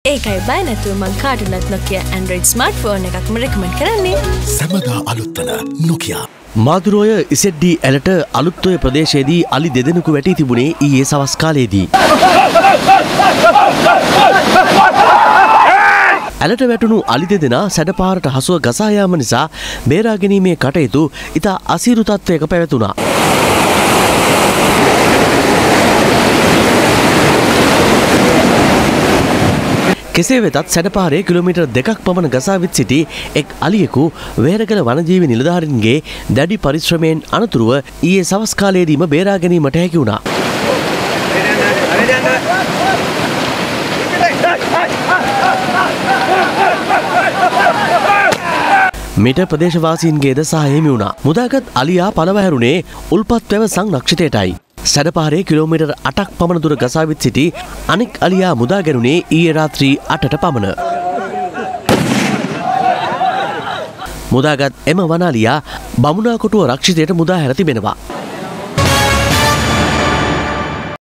ඒකයි බය නැතුව මං කාටුනත් Nokia Android smartphone එකක්ම recommend කරන්නේ. සමගා අලුත්වන Nokia. මාදුරෝය ඉසෙඩ්ඩ ඇලට අලුත්ඔය ප්‍රදේශයේදී අලි දෙදෙනෙකු වැටී තිබුණේ ඊයේ සවස් කාලයේදී. ඇලට වැටුණු අලි දෙදෙනා සැඩපාරට හසුව ගසා යාම නිසා බේරා ගැනීමේ කටයුතු ඉතා අසීරු තත්ත්වයක පැවතුණා. කෙසේ වෙතත් සැඩපාරේ කිලෝමීටර් 2ක් පමණ ගසා විත් සිටි එක් අලියෙකු වේරගල වනජීවි නිලධාරීන්ගේ දැඩි පරිශ්‍රමයෙන් අනතුරුව ඊයේ සවස් කාලයේදීම බේරා ගැනීමට හැකි වුණා. මිට ප්‍රදේශවාසීන්ගේද සහාය හිමි වුණා. මුදාගත් අලියා පළව හැරුණේ උල්පත් වැව සංරක්ෂිතයටයි. සැඩපාරේ කිලෝමීටර් 8ක් පමණ දුර ගසා විත් සිටි අනෙක් අලියා මුදා ගැනුණේ ඊයේ රාත්‍රී 8ට පමණ. මුදාගත් එම වන අලියා බමුණා කොටුව රක්ෂිතයට මුදා හැර තිබෙනවා.